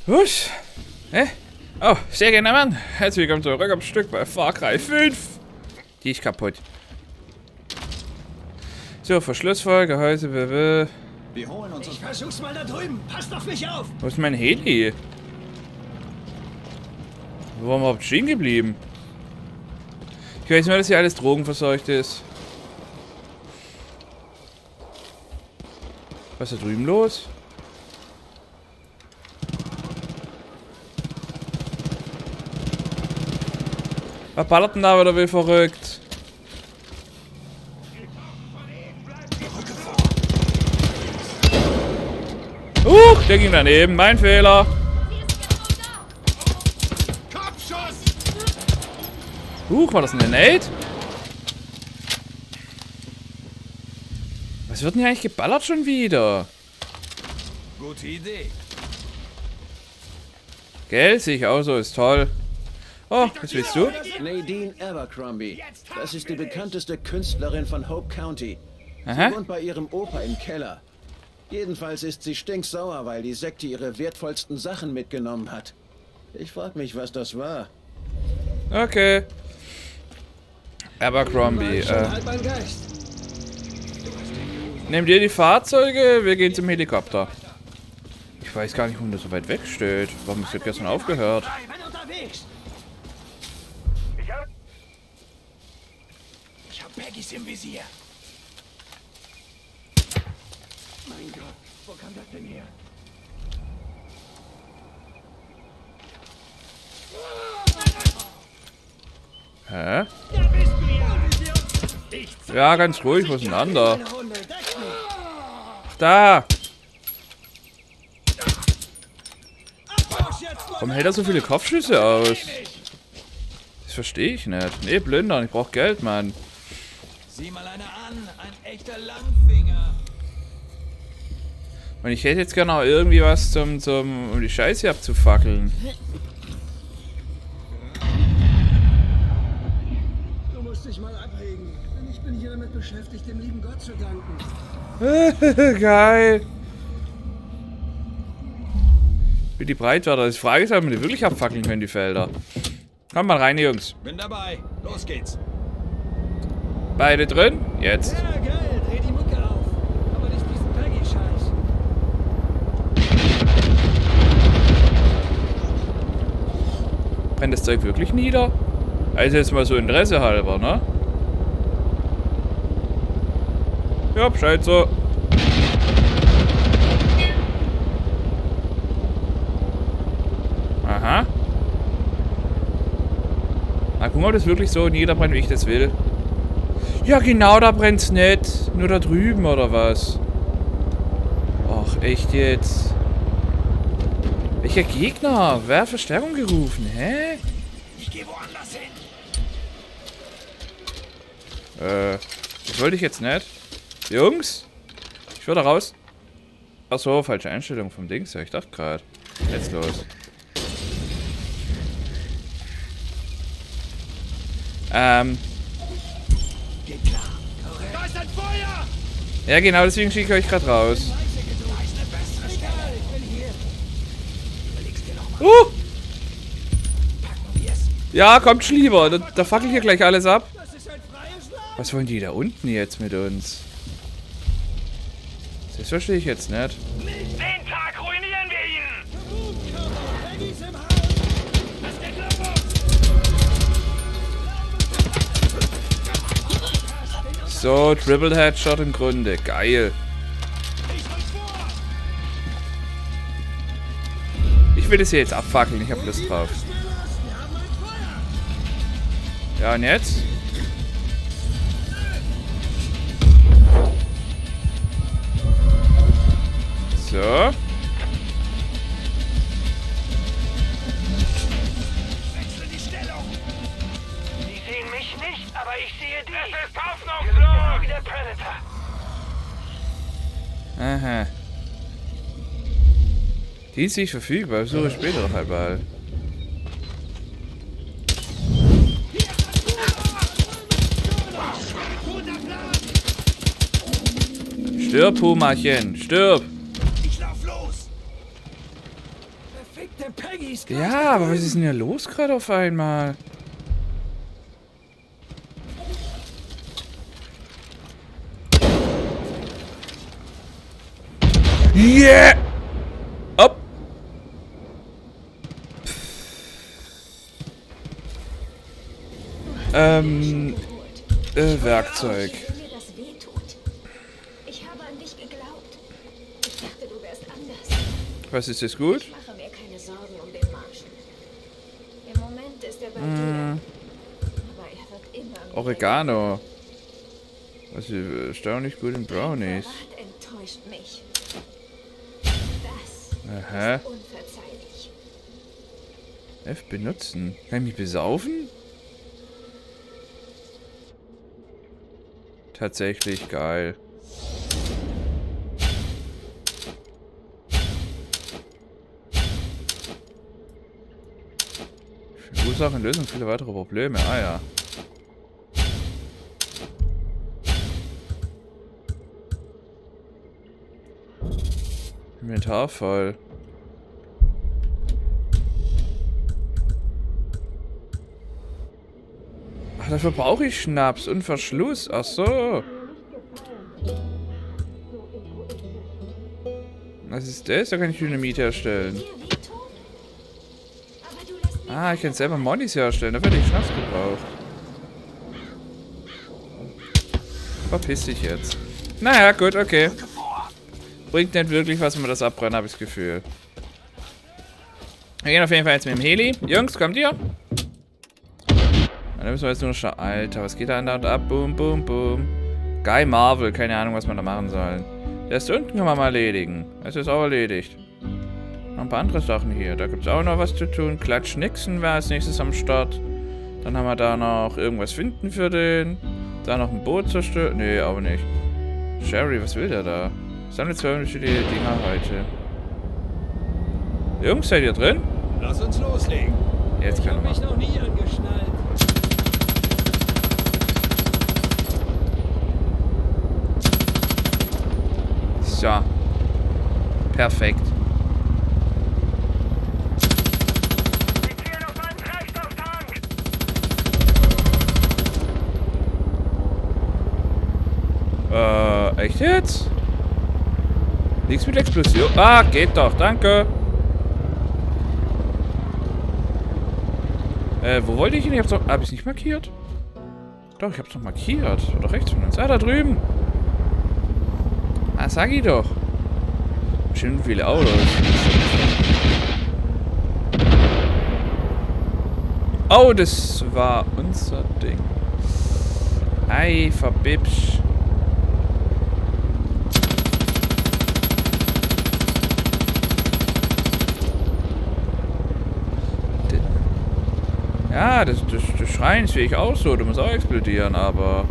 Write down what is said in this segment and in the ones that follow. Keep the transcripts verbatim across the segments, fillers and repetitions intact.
Gut. Hä? Oh, sehr gerne, Mann. Herzlich willkommen zurück am Stück bei Far Cry fünf. Die ist kaputt. So, Verschlussvoll, Gehäuse, blablabla. Wir holen uns. Ich versuch's mal da drüben. Passt auf mich auf. Wo ist mein Heli? Wo waren wir überhaupt stehen geblieben? Ich weiß nur, dass hier alles drogenverseucht ist. Was ist da drüben los? Was ballert denn da wieder wie verrückt? Uh, der ging daneben. Mein Fehler. Huch, war das eine Nade? Was wird denn hier eigentlich geballert schon wieder? Gute Idee. Gell, sehe ich auch so, ist toll. Oh, was willst du? Nadine Abercrombie. Das ist die bekannteste Künstlerin von Hope County. Sie Aha. wohnt bei ihrem Opa im Keller. Jedenfalls ist sie stinksauer, weil die Sekte ihre wertvollsten Sachen mitgenommen hat. Ich frag mich, was das war. Okay. Abercrombie. Äh, Halt mein Geist. nehmt ihr die Fahrzeuge? Wir gehen zum Helikopter. Ich weiß gar nicht, warum das so weit weg steht. Warum ist das gestern aufgehört? Ich bin unterwegs. Ich hab. Ich hab Peggys im Visier. Mein Gott, wo kam das denn her? Hä? Da bist du ja. Ich Ja, ganz ruhig, wo ist denn ein anderer? eine Runde. Deck mich. Da! Abtausch jetzt. Warum hält er so viele Kopfschüsse aus? Das verstehe ich nicht. Nee, Blindern, ich brauch Geld, Mann. Sieh mal einer an, ein echter Langfinger. Und ich hätte jetzt gerne auch irgendwie was zum, zum, um die Scheiße hier abzufackeln. Du musst dich mal abregen. Denn ich bin hier damit beschäftigt, dem lieben Gott zu danken. Geil. Wie die Breitwärter. Die Frage ist, ob wir die wirklich abfackeln können, die Felder. Kommt mal rein, Jungs. Bin dabei. Los geht's. Beide drin? Jetzt. Ja, geil. Dreh die Mucke auf. Aber nicht diesen Peggy-Scheiß. Brennt das Zeug wirklich nieder? Also jetzt mal so Interesse halber, ne? Ja, Bescheid so. Aha. Na, guck mal, ob das wirklich so niederbrennt, wie ich das will. Ja, genau, da brennt's nicht. Nur da drüben, oder was? Ach, echt jetzt? Welcher Gegner? Wer hat Verstärkung gerufen? Hä? Ich geh woanders hin. Äh, das wollte ich jetzt nicht. Jungs? Ich will da raus. Achso, falsche Einstellung vom Dings. Ja, ich dachte gerade. Jetzt los. Ähm. Geht klar. Da ist ein Feuer! Ja, genau, deswegen schicke ich euch gerade raus. Da ist eine bessere Stelle. Ich bin hier. Überleg's dir noch mal. Uh! Packen wir es. Ja, kommt Schlieber. Da, da fackel ich hier gleich alles ab. Das ist ein freies Land. Was wollen die da unten jetzt mit uns? Das verstehe ich jetzt nicht. Den Tag ruinieren wir ihn! Peggy's im Haus. Das ist der Globus! So, Triple Headshot im Grunde. Geil. Ich rück vor! Ich will das hier jetzt abfackeln. Ich habe Lust drauf. Wir haben ein Feuer. Ja, und jetzt? So. Wechsle die Stellung! Die sehen mich nicht, aber ich sehe die. Es ist hoffnungslos! Wie der Predator. Aha. Die ist nicht verfügbar. Besuche später noch einmal. Stirb, Pumachen, stirb! Ich lauf los! Verfickte schießt Ja, aber was ist denn hier los gerade auf einmal? Yeah! Up! Ähm, äh, Werkzeug. Was ist das gut? Ich mache mir keine Sorgen um den Martian. Im Moment ist er bei Mm. dir. Aber er wird immer Oregano. Was ist erstaunlich gut in Brownies. Verrat enttäuscht mich. Das Aha. ist unverzeihlich. F benutzen. Kann ich mich besaufen? Tatsächlich geil. Ursachen, Lösung, viele weitere Probleme. Ah ja. Inventar voll. Ach, dafür brauche ich Schnaps und Verschluss. Ach so. Was ist das? Da kann ich Dynamit herstellen. Ah, ich kann selber Monis herstellen. Dafür hätte ich Schnaps gebraucht. Verpiss dich jetzt. Naja, gut, okay. Bringt nicht wirklich was, wenn wir das abbrennen, habe ich das Gefühl. Wir gehen auf jeden Fall jetzt mit dem Heli. Jungs, kommt ihr? Dann müssen wir jetzt nur noch schauen. Alter, was geht da an und ab? Boom, boom, boom. Guy Marvel, keine Ahnung, was man da machen soll. Der ist unten, kann man mal erledigen. Das ist auch erledigt. Noch ein paar andere Sachen hier. Da gibt es auch noch was zu tun. Klatsch Nixon wäre als nächstes am Start. Dann haben wir da noch irgendwas finden für den. Da noch ein Boot zerstören. Nee, auch nicht. Sherry, was will der da? Sammelt zwei unterschiedliche Dinger heute. Jungs, seid ihr drin? Lass uns loslegen. Jetzt Ich kann hab man. mich noch nie angeschnallt. So. Perfekt. Äh, echt jetzt? Nichts mit Explosion. Ah, geht doch, danke. Äh, wo wollte ich hin? Ich hab's doch. Hab ich's nicht markiert? Doch, ich hab's doch markiert. Oder rechts von uns. Ah, da drüben. Ah, sag ich doch. Schön viele Autos. Oh, das war unser Ding. Ei, verbibsch. Ja, das, das, das Schreien ist ich auch so. Du musst auch explodieren, aber...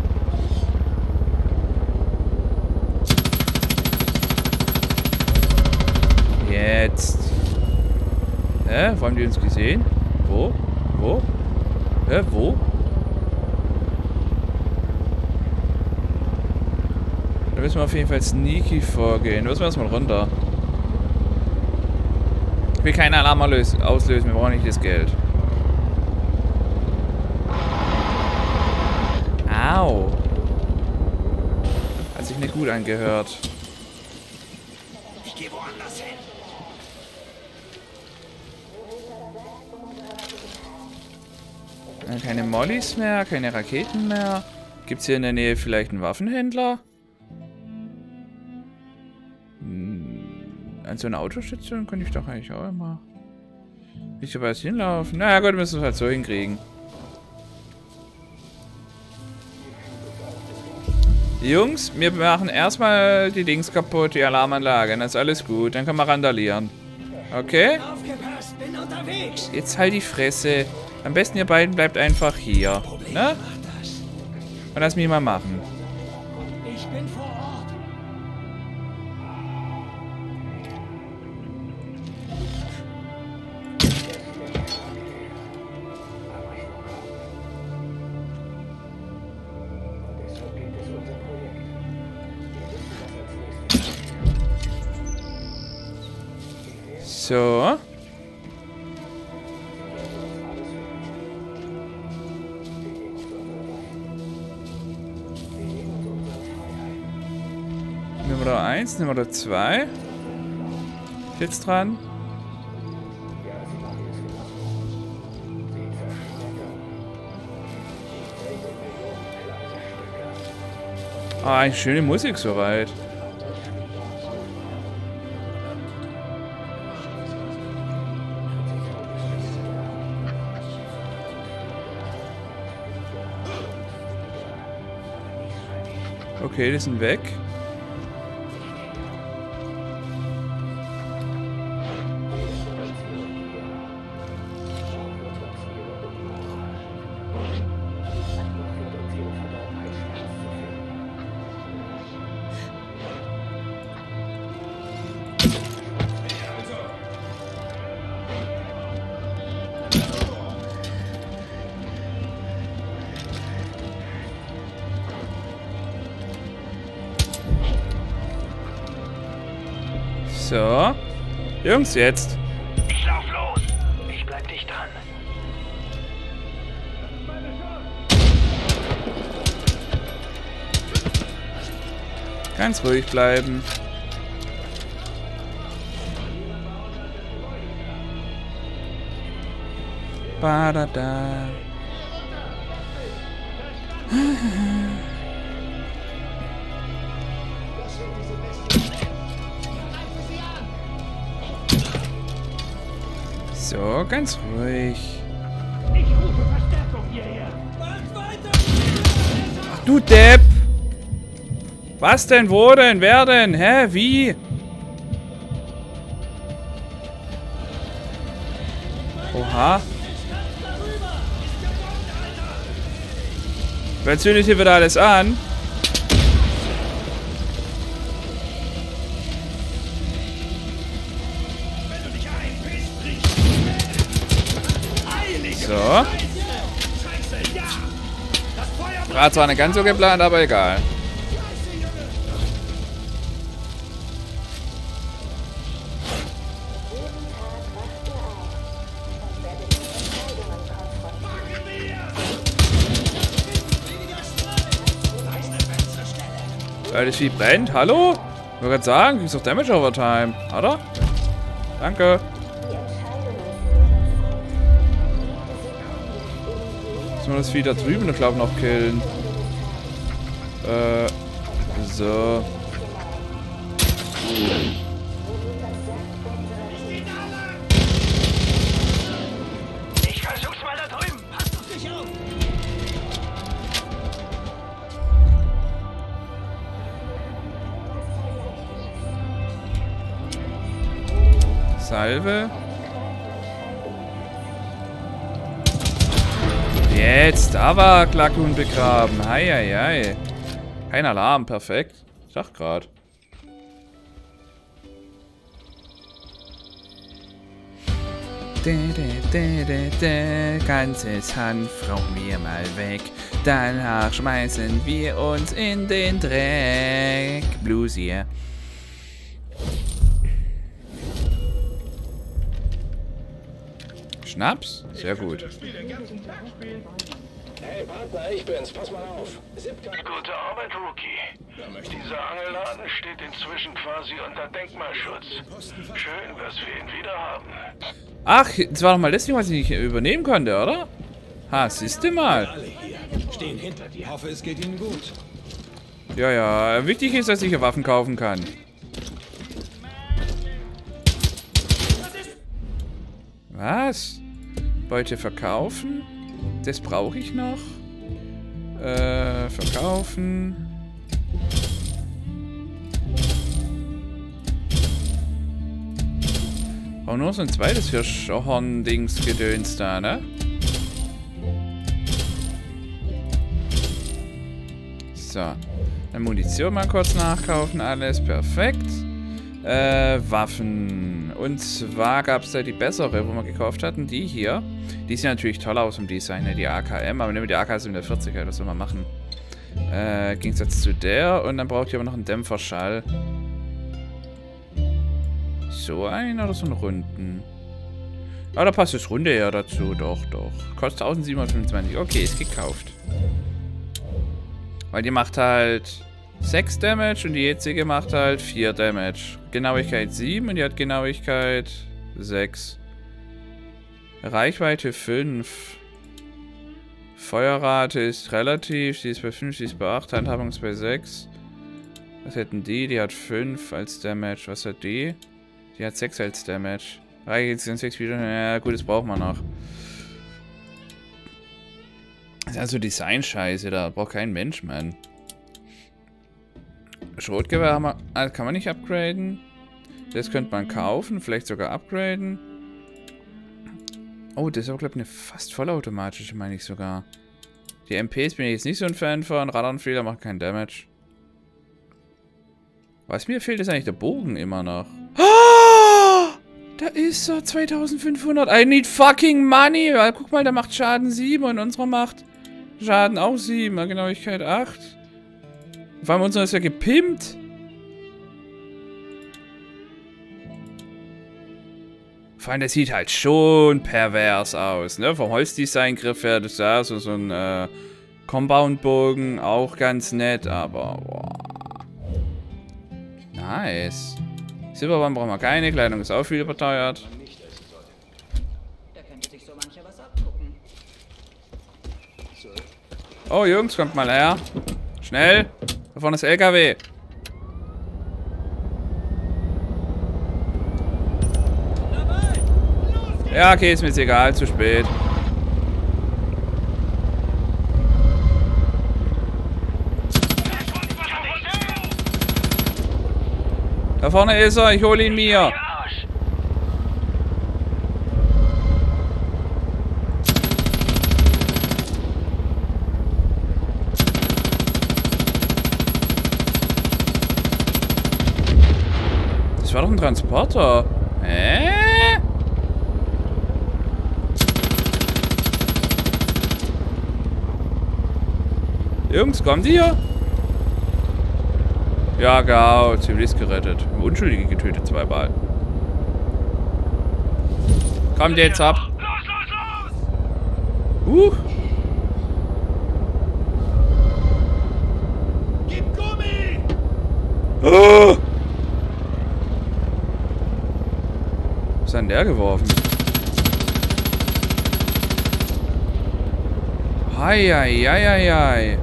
Jetzt. Hä? Wo haben die uns gesehen? Wo? Wo? Hä? Wo? Da müssen wir auf jeden Fall sneaky vorgehen. Da müssen wir erstmal runter. Ich will keinen Alarm auslösen. Wir brauchen nicht das Geld. Au. Hat sich nicht gut angehört. Ich gehe woanders hin. Keine Mollys mehr, keine Raketen mehr. Gibt es hier in der Nähe vielleicht einen Waffenhändler? Hm, an so einer Autostation könnte ich doch eigentlich auch immer. Nicht so weit hinlaufen. Naja gut, müssen wir es halt so hinkriegen. Jungs, wir machen erstmal die Dings kaputt, die Alarmanlage. Dann ist alles gut. Dann können wir randalieren. Okay? Aufgepasst, bin unterwegs. Jetzt halt die Fresse. Am besten ihr beiden bleibt einfach hier. Ne? Und lass mich mal machen. Ich bin vor Ort. So. Nehmen wir da eins, nehmen wir da zwei. Jetzt dran. Ah, eine schöne Musik soweit. Okay, die sind weg. So. Jungs, jetzt. Ich lauf los. Ich bleib dicht dran. Ganz ruhig bleiben. Ba-da-da. So, ganz ruhig. Ich rufe Verstärkung hierher. Ach du Depp! Was denn? Wo denn? Wer denn? Hä? Wie? Oha. Wer zündet hier wieder alles an? So. War zwar nicht ganz so geplant, aber egal. Weil das Vieh brennt. Hallo? Ich wollte gerade sagen, kriegst doch Damage Overtime, oder? Danke. Müssen wir das Vieh da drüben, ich glaube, noch killen. Äh, so. Ich versuch's mal da drüben. Passt auf dich auf. Salve. Jetzt, aber Klakun begraben. Hei, hei, hei. Kein Alarm, perfekt. Ich dachte gerade. Ganzes Hanf rauchen wir mal weg. Danach schmeißen wir uns in den Dreck. Blues hier. Schnaps? Sehr gut. Hey Partner, ich bin's. Pass mal auf. Gute Arbeit, Rookie. Dieser Angelladen steht inzwischen quasi unter Denkmalschutz. Schön, dass wir ihn wieder haben. Ach, das war doch mal deswegen, was ich nicht übernehmen konnte, oder? Ha, siehst du mal. Alle hier stehen hinter dir. Ich hoffe, es geht Ihnen gut. Ja, ja. Wichtig ist, dass ich hier Waffen kaufen kann. Was? Beute verkaufen? Das brauche ich noch. Äh, verkaufen. Auch nur so ein zweites Hirschhorn-Dings-Gedöns da, ne? So. Dann Munition mal kurz nachkaufen, alles perfekt. Äh, Waffen. Und zwar gab es da die bessere, wo wir gekauft hatten. Die hier. Die sieht natürlich toll aus im Design, ne? Die A K M. Aber nehmen wir die A K siebenundvierzig, das soll man machen. Äh, im Gegensatz zu der. Und dann braucht ihr aber noch einen Dämpferschall. So einen oder so einen runden? Ah, da passt das runde ja dazu. Doch, doch. Kostet eintausendsiebenhundertfünfundzwanzig. Okay, ist gekauft. Weil die macht halt sechs Damage und die jetzige macht halt vier Damage. Genauigkeit sieben und die hat Genauigkeit sechs. Reichweite fünf. Feuerrate ist relativ, sie ist bei fünf, sie ist bei acht, Handhabung ist bei sechs. Was hätten die? Die hat fünf als Damage. Was hat die? Die hat sechs als Damage. Reichweite sechs wieder. Ja gut, das braucht man noch. Das ist also Design-Scheiße, da braucht kein Mensch, Mann. Schrotgewehr haben wir, also kann man nicht upgraden. Das könnte man kaufen, vielleicht sogar upgraden. Oh, das ist auch, glaube ich, eine fast vollautomatische, meine ich sogar. Die M Ps bin ich jetzt nicht so ein Fan von. Radarfehler machen keinen Damage. Was mir fehlt, ist eigentlich der Bogen immer noch. Oh, da ist er, zweitausendfünfhundert. I need fucking money. Ja, guck mal, der macht Schaden sieben und unsere macht Schaden auch sieben. Genauigkeit acht. Vor allem unsere ist ja gepimpt. Vor allem, der sieht halt schon pervers aus, ne? Vom Holzdesign-Griff her, das ist ja so, so ein äh, Compound-Bogen, auch ganz nett, aber boah. Nice. Silberbahn brauchen wir keine, Kleidung ist auch viel überteuert. Da könnte sich so mancher was abgucken. Oh, Jungs, kommt mal her. Schnell. Da vorne ist L K W. Ja, okay, ist mir jetzt egal, zu spät. Da vorne ist er, ich hole ihn mir. Das war doch ein Transporter. Hä? Jungs, kommt ihr? Ja, genau. Zivilist gerettet. Unschuldige getötet zweimal. Kommt jetzt ab. Uh. Gib Gummi! Oh. Was hat denn der geworfen? Hei, hei, hei, hei, hei.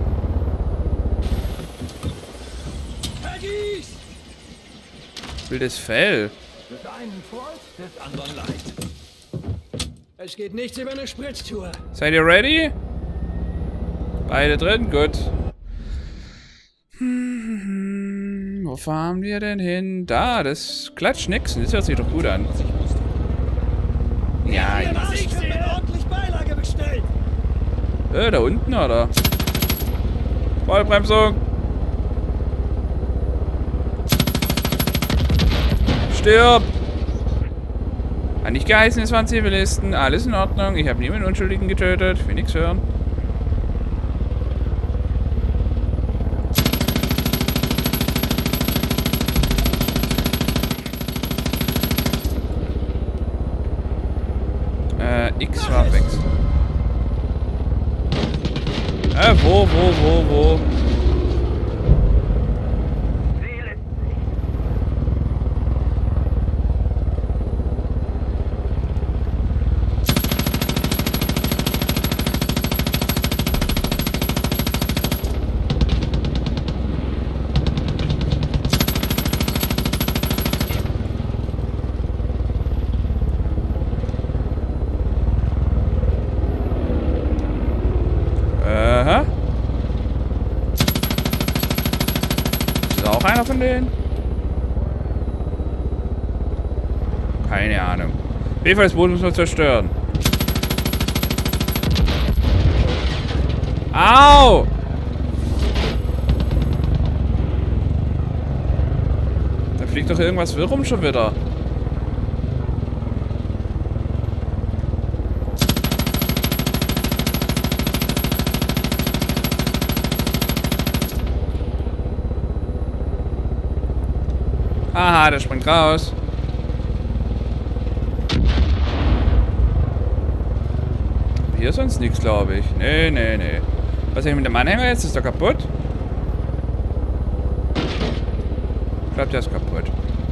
Wildes Fell. Des einen Freund, des anderen Leid. Es geht nichts über eine Spritztour. Seid ihr ready? Beide drin? Gut. Hm, wo fahren wir denn hin? Da, das klatscht nix. Das hört sich doch gut an. Ja, Ich hab mir ordentlich Beilage bestellt. Äh, da unten, oder? Vollbremsung. Stirb! Hat nicht geheißen, es waren Zivilisten. Alles in Ordnung. Ich habe niemanden Unschuldigen getötet. Ich will nichts hören. Äh, X war weg. Äh, wo, wo, wo, wo? Aha. Ist auch einer von denen? Keine Ahnung. Auf jeden Fall das Boot muss man zerstören. Au! Da fliegt doch irgendwas wirr rum schon wieder. Aha, der springt raus. Hier ist sonst nichts, glaube ich. Nee, nee, nee. Was ist denn mit dem Anhänger jetzt? Ist der kaputt? Ich glaube, der ist kaputt.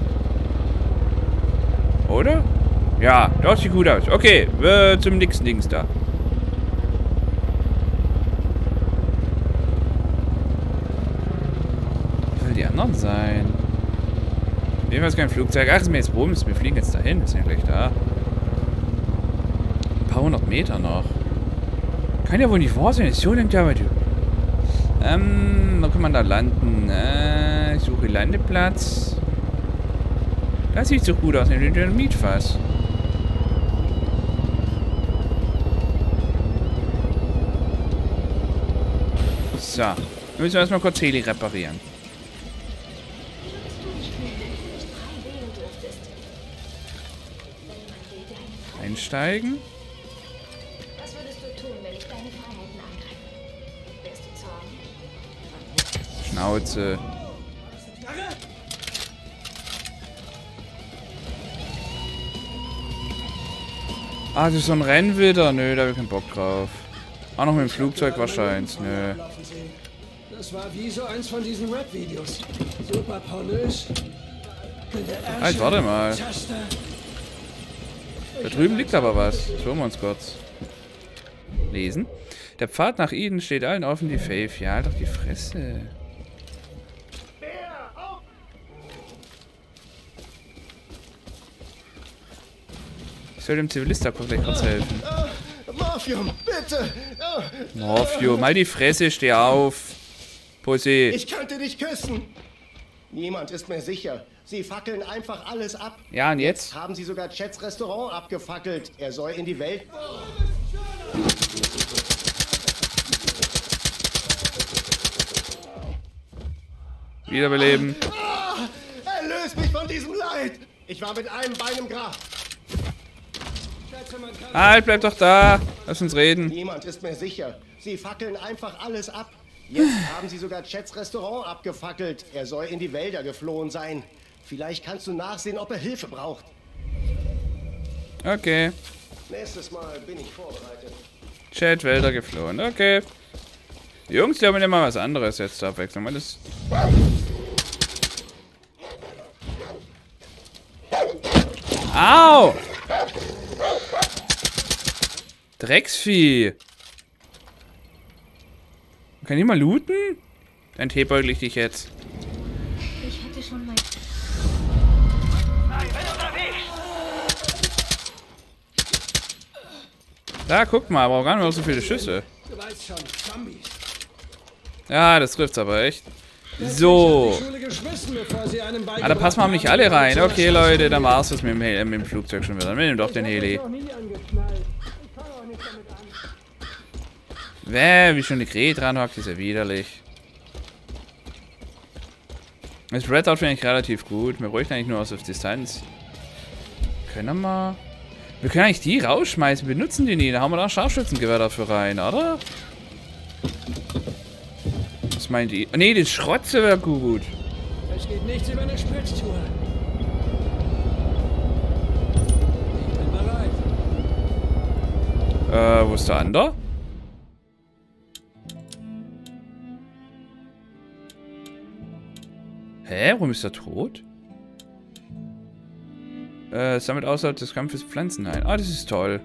Oder? Ja, das sieht gut aus. Okay, äh, zum nächsten Dings da. Wie soll die anderen sein? Jedenfalls kein Flugzeug. Ach, ist mir jetzt Bums. Wir fliegen jetzt dahin. Ist ja gleich da. Ein paar hundert Meter noch. Kann ja wohl nicht wahr sein. Ist so lang dauert. Ähm, wo kann man da landen? Äh, ich suche Landeplatz. Das sieht so gut aus. Ein Dynamitfass. So. Dann müssen wir erstmal kurz Heli reparieren. Einsteigen. Was würdest du tun, wenn ich deine Freiheiten angreife? Wärst du zornig? Schnauze. Ah, das ist so ein Rennwitter. Nö, da habe ich keinen Bock drauf. Auch noch mit dem Flugzeug wahrscheinlich. Nö. Das war wie so eins von diesen Rap-Videos. Super pornös. Halt, warte mal. Da drüben liegt aber was. Schauen wir uns kurz. Lesen. Der Pfad nach Eden steht allen offen, die Faith. Ja, halt doch die Fresse. Ich soll dem Zivilist da gleich kurz helfen. Morphium, bitte! Morphium, mal die Fresse, steh auf. Pussy. Ich könnte dich küssen! Niemand ist mir sicher. Sie fackeln einfach alles ab. Ja, und jetzt? Haben sie sogar Chats Restaurant abgefackelt. Er soll in die Welt... Wiederbeleben. Ah, erlöse mich von diesem Leid! Ich war mit einem Bein im Grab. Halt, bleib doch da. Lass uns reden. Niemand ist mir sicher. Sie fackeln einfach alles ab. Jetzt haben sie sogar Chats Restaurant abgefackelt. Er soll in die Wälder geflohen sein. Vielleicht kannst du nachsehen, ob er Hilfe braucht. Okay. Nächstes Mal bin ich vorbereitet. Chat, Wälder geflohen. Okay. Die Jungs, die haben immer was anderes jetzt zur Abwechslung. Weil das... Au! Drecksvieh. Kann ich mal looten? Dann teebeutel ich dich jetzt. Ich hätte schon mal... Da, guck mal, aber gar nicht mehr so viele Schüsse. Du weißt schon, Zombies. Ja, das trifft's aber echt. So. Ah, da passen wir nicht alle rein. Okay, Leute, dann war's das mit dem, Heli, mit dem Flugzeug schon wieder. Wir nehmen doch den Heli. Wäh, wie schon eine Krähe dran hockt, ist ja widerlich. Das Red Dot finde ich relativ gut. Wir bräuchten eigentlich nur aus auf Distanz. Können wir... Wir können eigentlich die rausschmeißen. Wir benutzen die nie. Da haben wir da ein Scharfschützengewehr dafür rein, oder? Was meint ihr? Ne, das Schrotze wäre gut. Es geht nichts über eine Spritztour. Ich bin bereit. Äh, wo ist der andere? Hä? Warum ist er tot? Äh, sammelt außerhalb des Kampfes Pflanzen ein. Ah, das ist toll.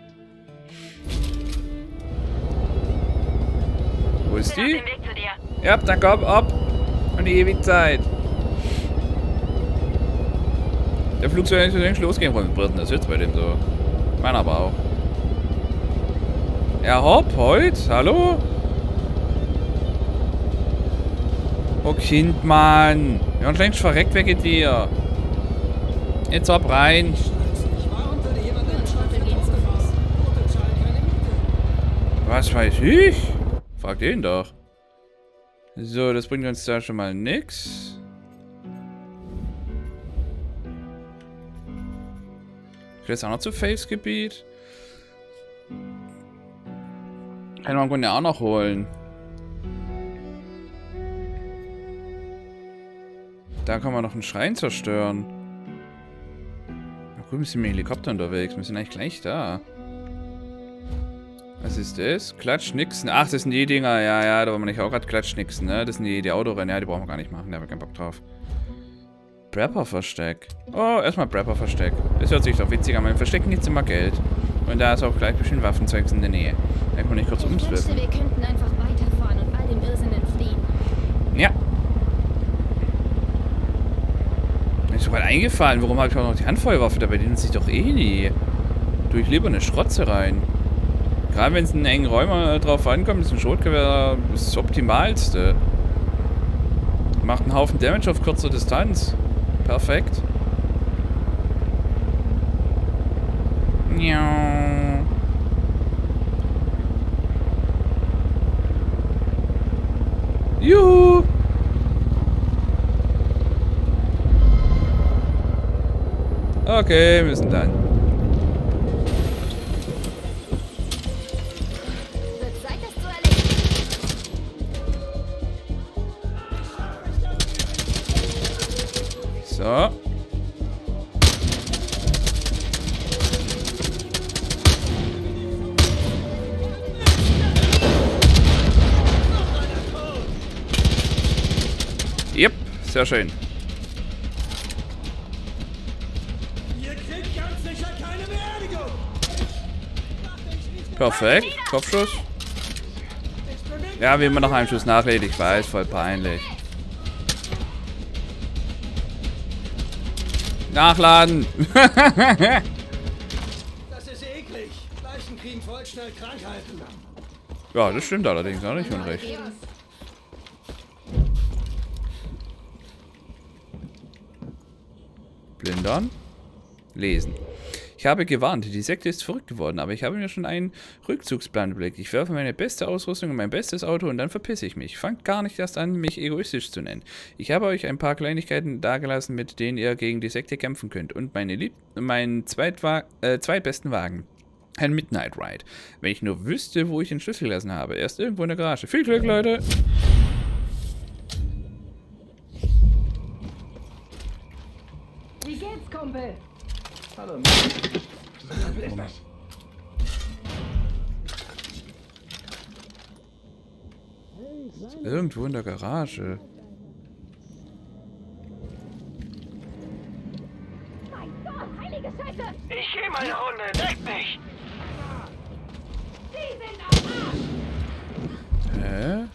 Wo ist die? Ja, dann komm, ab. Und die ewige Zeit. Der Flug soll nicht längst losgehen wollen. Briten, das jetzt bei dem so. Meiner aber auch. Ja, hopp, heute. Hallo? Oh, Kind, Mann. Wir haben längst verreckt wegen dir. Jetzt ab rein. Was weiß ich? Frag den doch. So, das bringt uns da schon mal nix. Ich will jetzt auch noch zu Faiths Gebiet. Kann man im Grunde auch noch holen. Da kann man noch einen Schrein zerstören. Na gut, wir sind mit dem Helikopter unterwegs. Wir sind eigentlich gleich da. Was ist das? Klatschnixen. Ach, das sind die Dinger. Ja, ja, da wollen wir nicht auch gerade Klatschnixen, ne? Das sind die, die Autorennen. Ja, die brauchen wir gar nicht machen. Da haben wir keinen Bock drauf. Prepper-Versteck. Oh, erstmal Prepper-Versteck. Das hört sich doch witzig an. Beim Verstecken gibt es immer Geld. Und da ist auch gleich bestimmt Waffenzeugs in der Nähe. Da kann man nicht kurz Ich wünschte, umswiffen. wir könnten einfach weiterfahren und all dem Irrsinn entfliehen. Ja. Mir ist soweit eingefallen. Warum habe ich auch noch die Handfeuerwaffe? Dabei dient sich doch eh nie. Tue ich lieber eine Schrotze rein. Gerade wenn es in engen Räumen drauf ankommt, ist ein Schrotgewehr das Optimalste. Macht einen Haufen Damage auf kurzer Distanz. Perfekt. Ja. Juhu. Okay, wir müssen dann. Wird Zeit, das zu erledigen. So. Yep, sehr schön. Perfekt, Kopfschuss. Ja, wie immer nach einem Schuss nachlädt, ich weiß, voll peinlich. Nachladen! Das ist eklig. Leichen kriegen voll schnell Krankheiten. Ja, das stimmt allerdings, auch nicht unrecht. Blindern. Lesen. Ich habe gewarnt, die Sekte ist verrückt geworden, aber ich habe mir schon einen Rückzugsplan überlegt. Ich werfe meine beste Ausrüstung in mein bestes Auto und dann verpisse ich mich. Fangt gar nicht erst an, mich egoistisch zu nennen. Ich habe euch ein paar Kleinigkeiten dagelassen, mit denen ihr gegen die Sekte kämpfen könnt. Und meine Lieb meinen Zweitwa äh, zweitbesten Wagen. Ein Midnight Ride. Wenn ich nur wüsste, wo ich den Schlüssel gelassen habe. Er ist irgendwo in der Garage. Viel Glück, Leute! Wie geht's, Kumpel? Hallo. Irgendwo in der Garage. Mein Gott, heilige Scheiße! Ich gehe meine Runde, deck mich! Sie sind am Arsch! Hä?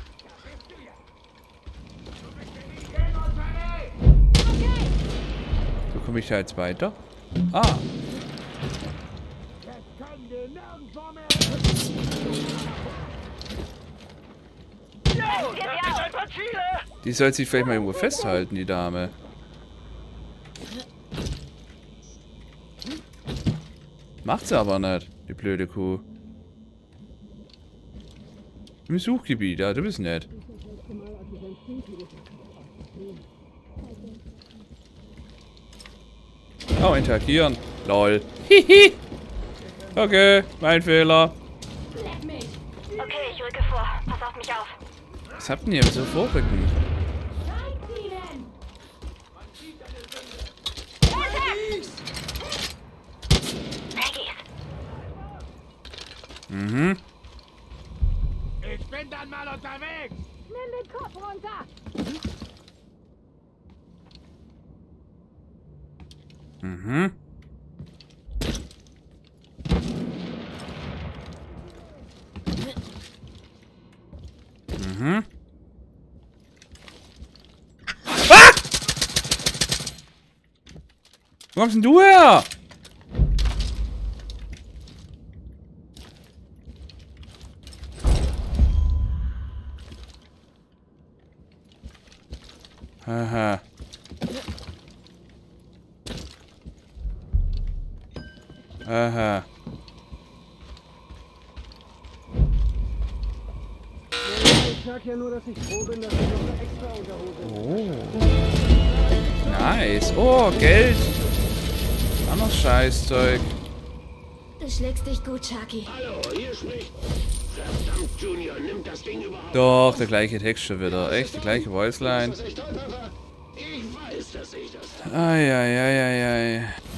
Wo komme ich da jetzt weiter? Ah. Die soll sich vielleicht mal irgendwo festhalten, die Dame. Macht sie aber nicht, die blöde Kuh. Im Suchgebiet, ja, du bist nett. Oh, interagieren. Lol. Hihi. Okay, mein Fehler. Okay, ich rücke vor. Pass auf mich auf. Was habt ihr so vorrücken? Mhm. Ich bin dann mal unterwegs. Nimm den Kopf runter. Mhm. Mhm. Ah! Wo kommst denn du her? Haha. Aha. Ich sag ja nur, dass ich froh bin, dass ich noch eine extra Unterhose Oh. Nice. Oh, Geld. Anderes Scheißzeug. Du schlägst dich gut, Chucky. Hallo, hier spricht. Verdammt, Junior, nimmt das Ding überhaupt. Doch, der gleiche Text schon wieder. Echt, die gleiche Voiceline. Ich weiß, dass ich das. Eieieiei.